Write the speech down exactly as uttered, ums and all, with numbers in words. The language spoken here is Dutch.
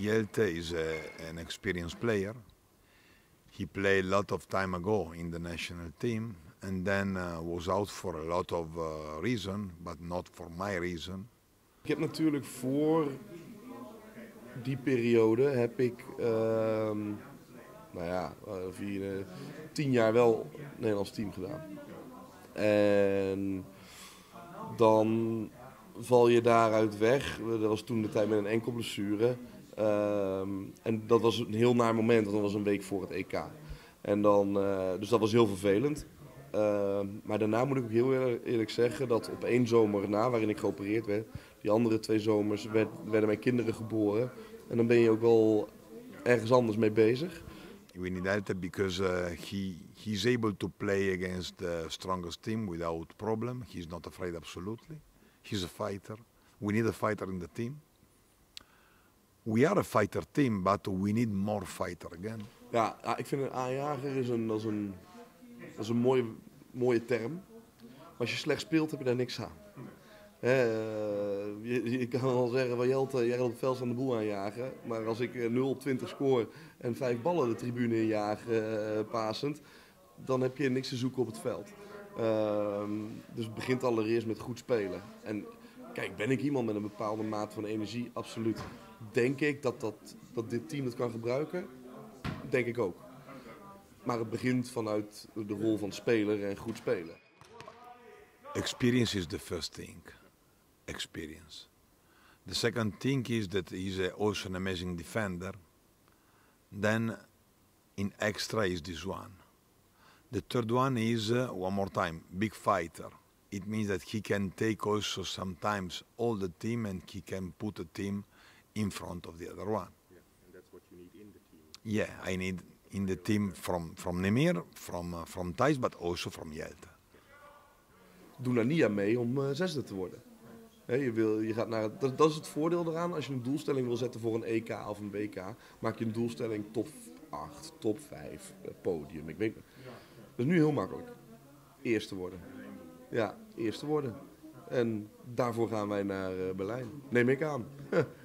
Jelte is a, an experienced player. He played a lot of time ago in the national team and then uh, was out for a lot of uh, reason, but not for my reason. Ik heb natuurlijk voor die periode heb ik, uh, nou ja, uh, vier, uh, tien jaar wel Nederlands team gedaan. En dan val je daaruit weg. Dat was toen de tijd met een enkel blessure. Um, en dat was een heel naar moment, want dat was een week voor het E K. En dan, uh, dus dat was heel vervelend. Uh, maar daarna moet ik ook heel eerlijk zeggen dat op één zomer na, waarin ik geopereerd werd, die andere twee zomers werd, werden mijn kinderen geboren. En dan ben je ook wel ergens anders mee bezig. We need Jelte because uh, he he's able to play against the strongest team without problem. He's not afraid absolutely. He's a fighter. We need a fighter in the team. We are a fighter team, but we need more fighter again. Ja, ja ik vind een aanjager is een, dat is een, dat is een mooie, mooie term. Maar als je slecht speelt, heb je daar niks aan. He, uh, je, je kan wel zeggen van Jelte, jij gaat op het veld aan de boel aanjagen. Maar als ik nul op twintig scoor en vijf ballen de tribune injaag uh, pasend, dan heb je niks te zoeken op het veld. Uh, dus het begint allereerst met goed spelen. En kijk, ben ik iemand met een bepaalde mate van energie? Absoluut. Denk ik dat, dat, dat dit team het kan gebruiken? Denk ik ook. Maar het begint vanuit de rol van speler en goed spelen. Experience is the first thing. Experience. The second thing is that he's a, also an amazing defender. Then in extra is this one. The third one is, uh, one more time, big fighter. It means that he can take also sometimes all the team and he can put a team in front of the other one. Yeah, and that's what you need in the team. Yeah, I need in the team from, from Nemir, from, uh, from Thijs, but also from Jelte. Doe daar niet aan mee om uh, zesde te worden. He, je wil, je gaat naar, dat, dat is het voordeel eraan. Als je een doelstelling wil zetten voor een E K of een W K, maak je een doelstelling top acht, top vijf, uh, podium. Ik weet, dat is nu heel makkelijk. Eerste worden. Ja, eerste worden. En daarvoor gaan wij naar uh, Berlijn. Neem ik aan.